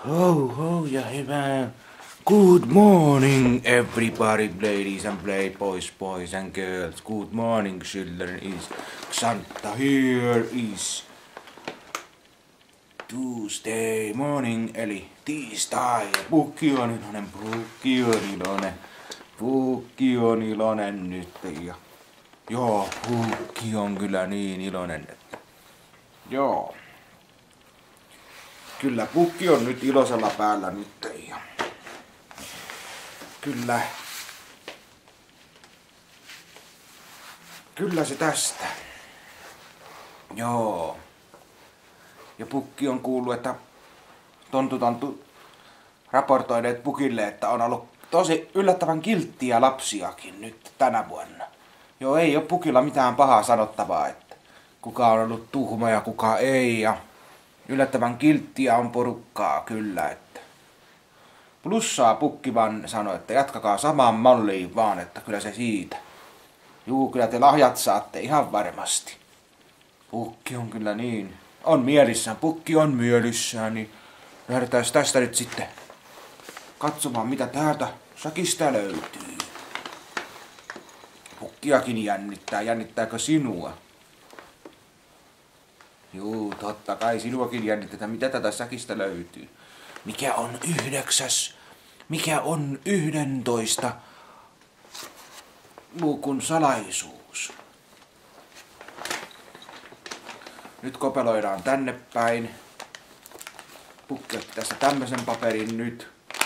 Ho, ho ja hyvää. Good morning everybody, ladies and playboys, boys and girls. Good morning children, is Xanta. Here is Tuesday morning, eli tiistai. Pukki on iloinen nyt. Ja joo, Pukki on kyllä niin iloinen, että joo. Kyllä Pukki on nyt iloisella päällä nyt ja kyllä se tästä. Joo. Ja Pukki on kuullut, että Tonttu raportoineet Pukille, että on ollut tosi yllättävän kilttiä lapsiakin nyt tänä vuonna. Joo, ei ole Pukilla mitään pahaa sanottavaa, että kuka on ollut tuhma ja kuka ei. Ja yllättävän kilttiä on porukkaa kyllä, että plussaa Pukki vaan sanoi, että jatkakaa samaan malliin vaan, että kyllä se siitä. Juu, kyllä te lahjat saatte ihan varmasti. Pukki on kyllä niin. On mielissään, Pukki on mielissään, niin lähdetään tästä nyt sitten katsomaan, mitä täältä säkistä löytyy. Pukkiakin jännittää, jännittääkö sinua? Juu, totta kai sinuakin jännitetään, mitä tätä säkistä löytyy. Mikä on 9? Mikä on 11 luukun salaisuus? Nyt kopeloidaan tänne päin. Pukki otti tässä tämmösen paperin nyt.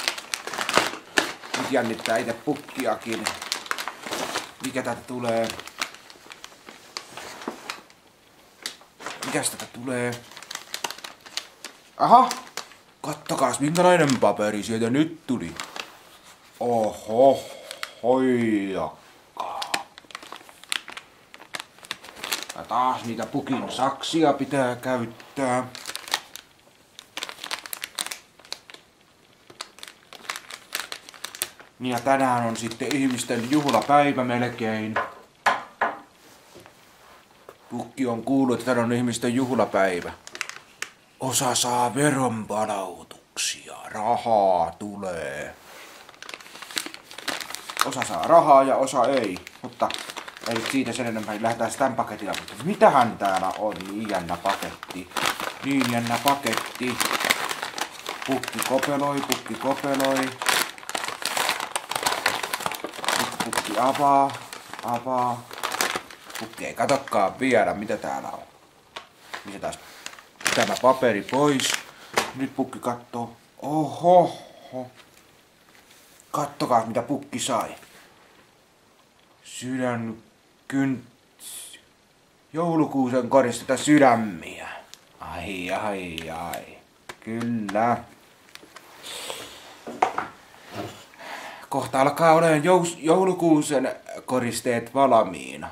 Nyt jännittää itse Pukkiakin. Mikä täältä tulee? Mikäs tätä tulee? Aha! Kattokaas minkälainen paperi sieltä nyt tuli. Oho, hoijakkaa. Ja taas niitä Pukin saksia pitää käyttää. Ja tänään on sitten ihmisten juhlapäivä melkein. Pukki on kuullut, että tänään on ihmisten juhlapäivä. Osa saa veronpalautuksia. Rahaa tulee. Osa saa rahaa ja osa ei. Mutta ei siitä sen enempää. Lähdetään tämän paketilla. Mutta mitähän täällä on? Niin jännä paketti. Niin jännä paketti. Pukki kopeloi, Pukki kopeloi. Pukki avaa. Pukki ei katokkaan vielä, mitä täällä on. Missä taas tämä paperi pois. Nyt Pukki kattoo. Oho. Kattokaa mitä Pukki sai. Joulukuusen koristeta sydämiä. Ai. Kyllä. Kohta alkaa olemaan joulukuusen koristeet valmiina.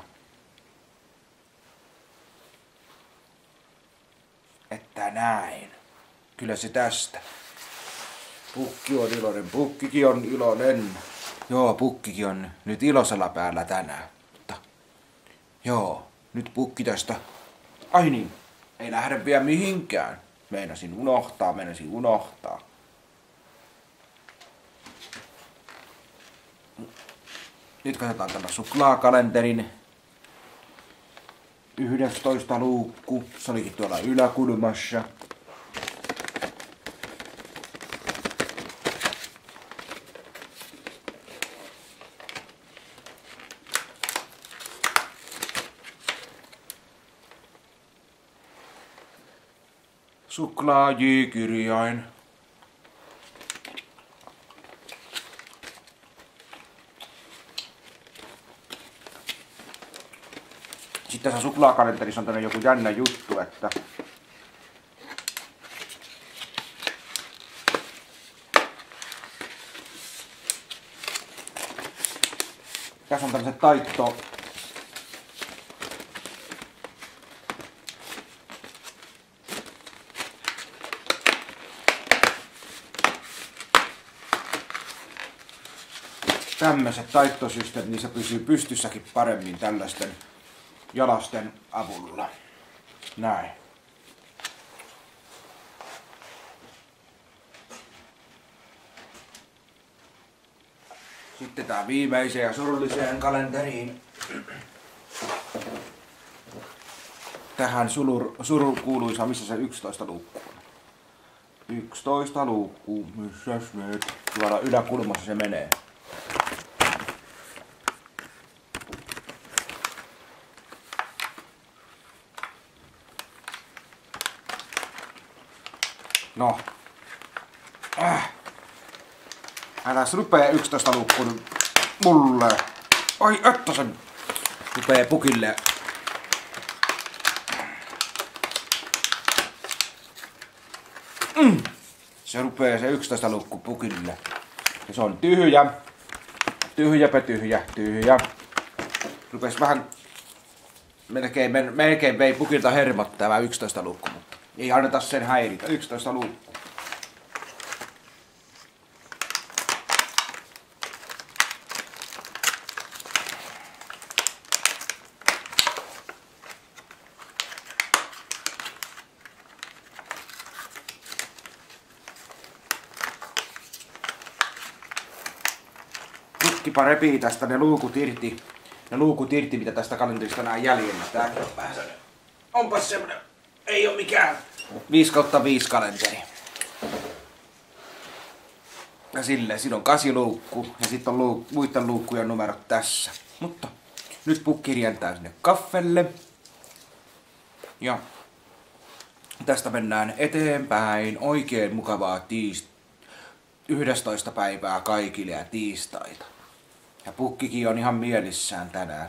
Että näin. Kyllä se tästä. Pukki on iloinen. Pukkikin on iloinen. Joo, Pukkikin on nyt iloisella päällä tänään. Mutta joo, nyt Pukki tästä. Ai niin, ei lähde vielä mihinkään. Meinasin unohtaa. Nyt katsotaan tämä suklaakalenterin 11 luukku. Se olikin tuolla yläkulmassa. Suklaa-J-kirjain. Sitten tässä suklaakalenterissa on joku jännä juttu, että tässä on tämmöset tämmöiset taittosysteemit, niin se pysyy pystyssäkin paremmin tällaisten jalasten avulla. Näin. Sitten tää viimeiseen ja surulliseen kalenteriin. Tähän suru kuuluisa, missä se 11 luukku on. 11 luukku, missäs nyt? Tuolla yläkulmassa se menee. No. Äläs rupee 11 luukkuun mulle. Ai että sen rupee pukille. Se rupee se 11 luukku pukille. Ja se on tyhjä. Tyhjäpä tyhjä. Rupes vähän melkein vei pukilta hermot tämä 11 luukku, mutta ei anneta sen häiritä. 11 luukku. Pukkipa repii tästä ne luukut irti. Ne luukut irti, mitä tästä kalenterista on jäljellä. Tääkin on vähän sellainen. Onpas semmonen. Ei oo mikään 5/5 kalenteri. Ja silleen, siinä on 8 luukku. Ja sitten on muiden luukkujen numerot tässä. Mutta nyt pukki rientää sinne kaffelle. Ja tästä mennään eteenpäin. Oikein mukavaa 11 päivää kaikille ja tiistaita. Ja pukkikin on ihan mielissään tänään.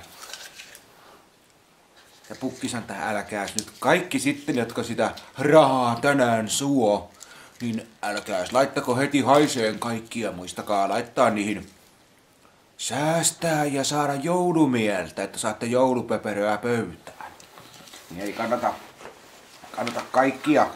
Ja pukki sanoo, että älkääs nyt kaikki sitten, jotka sitä rahaa tänään suo, niin älkääs laittako heti haiseen kaikkia. Muistakaa laittaa niihin säästää ja saada joulumieltä, että saatte joulupöperöä pöytään. Niin ei kannata kaikkia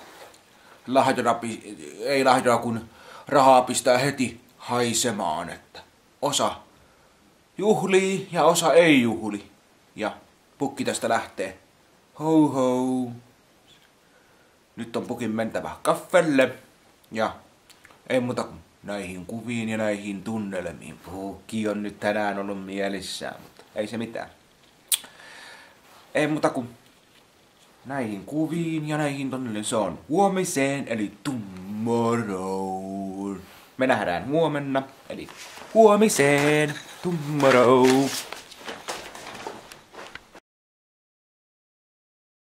lahjona, kun rahaa pistää heti haisemaan, että osa juhlii ja osa ei juhli. Ja pukki tästä lähtee. Ho ho. Nyt on pukin mentävä kaffelle. Ja ei muuta kuin näihin kuviin ja näihin tunnelmiin. Pukki on nyt tänään ollut mielissään, mutta ei se mitään. Ei muuta kuin näihin kuviin ja näihin tunnelmiin. Se on huomiseen, eli tomorrow. Me nähdään huomenna, eli huomiseen, tomorrow.